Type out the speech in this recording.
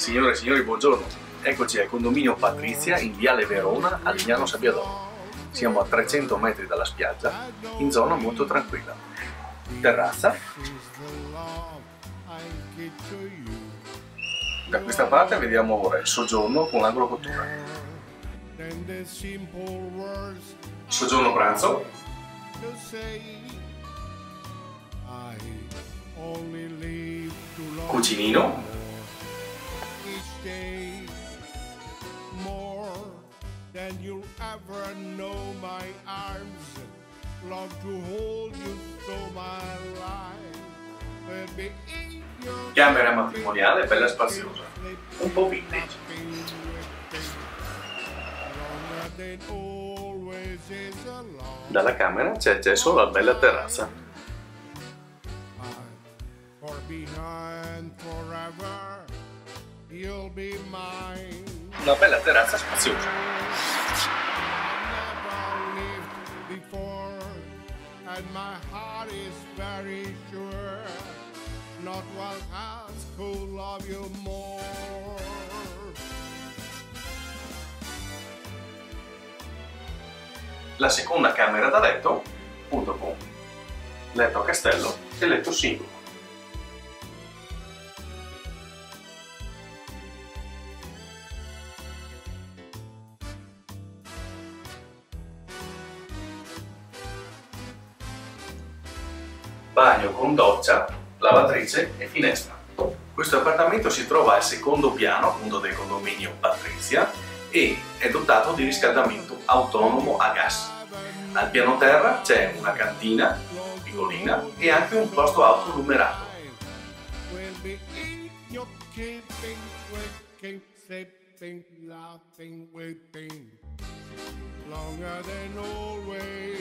Signore e signori, buongiorno. Eccoci al condominio Patrizia in Viale Verona a Lignano Sabbiadoro. Siamo a 300 metri dalla spiaggia, in zona molto tranquilla. Terrazza. Da questa parte vediamo ora il soggiorno con l'angolo cottura. Soggiorno pranzo. Cucinino. Camera matrimoniale bella spaziosa, un po' vintage. Dalla camera c'è accesso alla bella terrazza. Una bella terrazza spaziosa. And my heart is very sure not one else could love you more. La seconda camera da letto, appunto con letto a castello e letto singolo. Bagno con doccia, lavatrice e finestra. Questo appartamento si trova al secondo piano appunto del condominio Patrizia e è dotato di riscaldamento autonomo a gas. Al piano terra c'è una cantina piccolina e anche un posto auto numerato. Longer than always.